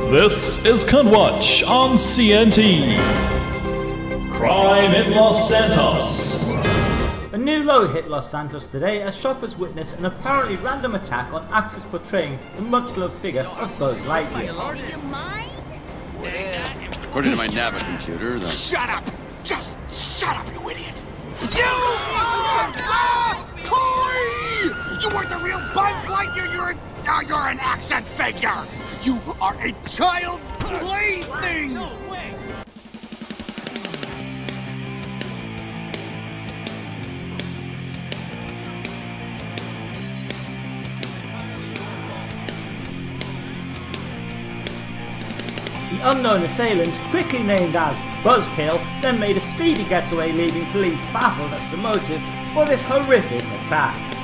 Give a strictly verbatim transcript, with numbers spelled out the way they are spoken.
This is CNTWatch on C N T. Crime in Los Santos. A new low hit Los Santos today as shoppers witness an apparently random attack on actors portraying the much-loved figure of Buzz Lightyear. Do you mind? According to my Nava computer, the... Shut up! Just shut up, you idiot! You are a toy! You weren't the real Buzz Lightyear, you're an, uh, you're an action figure! You are a child's plaything! No way! The unknown assailant, quickly named as Buzzkill, then made a speedy getaway, leaving police baffled as to motive for this horrific attack.